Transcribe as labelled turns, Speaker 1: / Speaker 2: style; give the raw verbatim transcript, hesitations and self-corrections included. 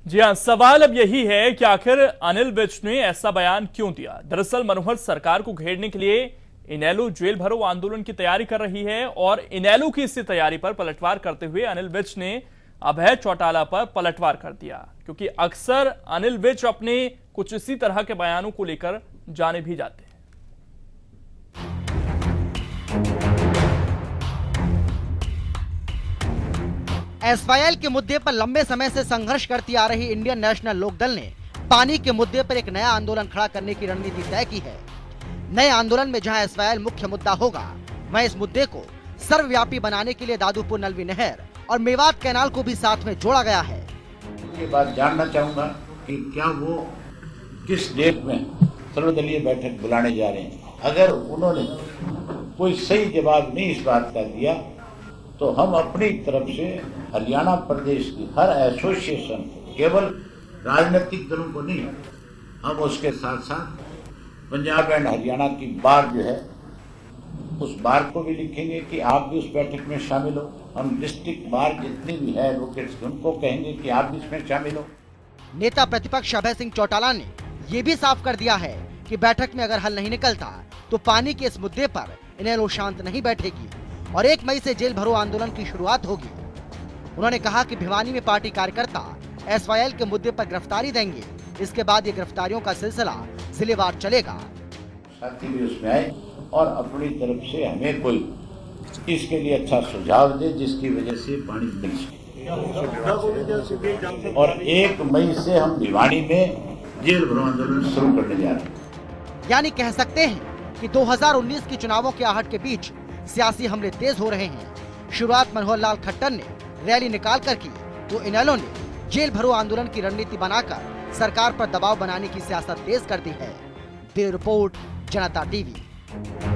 Speaker 1: जी हाँ, सवाल अब यही है कि आखिर अनिल विज ने ऐसा बयान क्यों दिया। दरअसल मनोहर सरकार को घेरने के लिए इनेलो जेल भरो आंदोलन की तैयारी कर रही है और इनेलो की इसी तैयारी पर पलटवार करते हुए अनिल विज ने अभय चौटाला पर पलटवार कर दिया, क्योंकि अक्सर अनिल विज अपने कुछ इसी तरह के बयानों को लेकर जाने भी जाते हैं।
Speaker 2: एस वाई एल के मुद्दे पर लंबे समय से संघर्ष करती आ रही इंडियन नेशनल लोकदल ने पानी के मुद्दे पर एक नया आंदोलन खड़ा करने की रणनीति तय की है। नए आंदोलन में जहां एस वाई एल मुख्य मुद्दा होगा, वहीं इस मुद्दे को सर्वव्यापी बनाने के लिए दादूपुर नलवी नहर और मेवात कैनाल को भी साथ में जोड़ा गया है।
Speaker 3: ये बात जानना चाहूंगा कि क्या वो किस डेट में सर्वदलीय बैठक बुलाने जा रहे हैं। अगर उन्होंने कोई सही जवाब नहीं इस बात का दिया तो हम अपनी तरफ से हरियाणा प्रदेश की हर एसोसिएशन, केवल राजनीतिक दलों को नहीं, हम उसके साथ साथ पंजाब एंड हरियाणा की बार जो है उस बार को भी लिखेंगे कि आप भी उस बैठक में शामिल हो। हम डिस्ट्रिक्ट बार जितनी भी है एडवोकेट्स, उनको कहेंगे कि आप भी इसमें शामिल हो।
Speaker 2: नेता प्रतिपक्ष अभय सिंह चौटाला ने ये भी साफ कर दिया है कि बैठक में अगर हल नहीं निकलता तो पानी के इस मुद्दे पर इनेलो शांत नहीं बैठेगी और एक मई से जेल भरो आंदोलन की शुरुआत होगी। उन्होंने कहा कि भिवानी में पार्टी कार्यकर्ता एस वाई एल के मुद्दे पर गिरफ्तारी देंगे। इसके बाद ये गिरफ्तारियों का सिलसिला जिलेवार चलेगा।
Speaker 3: साथी भी उसमें आए और अपनी तरफ से हमें कोई इसके लिए अच्छा सुझाव दे जिसकी वजह से पानी मिल सके। और एक मई से हम भिवानी में जेल भरो आंदोलन शुरू करने जा रहे हैं।
Speaker 2: यानी कह सकते हैं कि दो हज़ार उन्नीस के चुनावों के आहट के बीच सियासी हमले तेज हो रहे हैं। शुरुआत मनोहर लाल खट्टर ने रैली निकाल कर की तो इनेलो ने जेल भरो आंदोलन की रणनीति बनाकर सरकार पर दबाव बनाने की सियासत तेज कर दी है। Bureau report, Janata TV.